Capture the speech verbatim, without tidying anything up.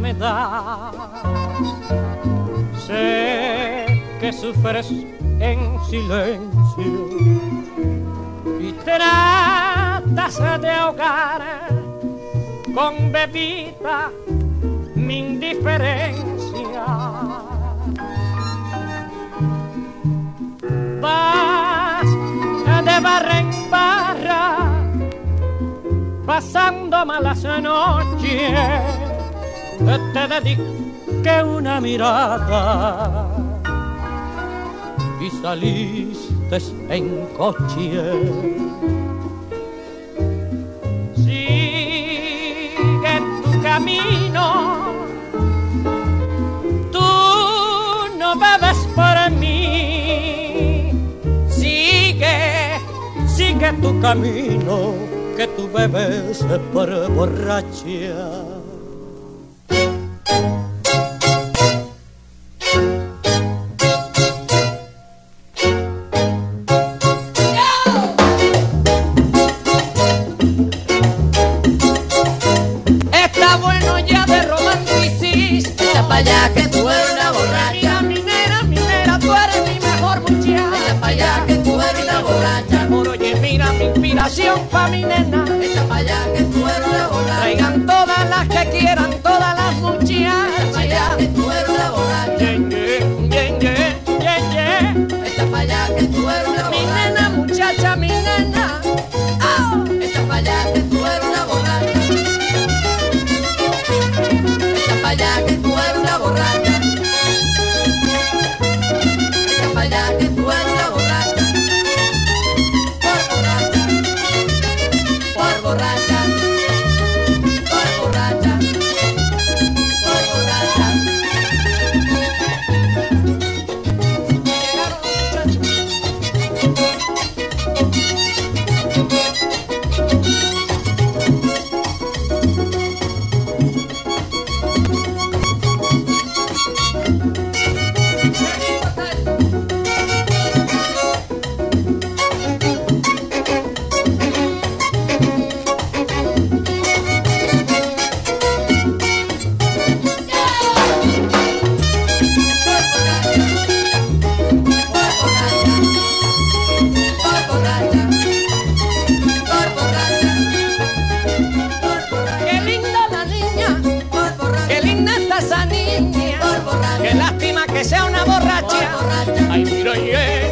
me das. Sé que sufres en silencio y tratas de ahogar con bebida mi indiferencia. Vas de barra en barra pasando malas noches, te dediqué una mirada y saliste en coche. Sigue tu camino, tú no bebes por mí. Sigue, sigue tu camino, que tú bebes por borracha. Está bueno ya de romanticismo. Echa pa' allá que tú eres una borracha. Mira, minera, minera, tú eres mi mejor muchacha. Echa pa' allá que tú eres una borracha. Por oye, mira mi inspiración pa' mi nena. Echa pa' allá que tú eres una borracha. Traigan todas las que quieran, todas las Echa pa' muchachas. allá que tú eres una borracha. Yeah, yeah, yeah, yeah, yeah. Echa pa' allá que tú eres una Mi borracha. nena, muchacha, mi nena. Oh. Echa pa' allá que tú eres una borracha. Echa pa' allá que tú eres una borracha. Echa pa' allá que tú eres una borracha. Por borracha. Por borracha. Por borracha. Llegaron los muchachos. Qué linda la niña, qué linda está esa niña. Qué lástima que sea una borracha. Ay, mira, yeah.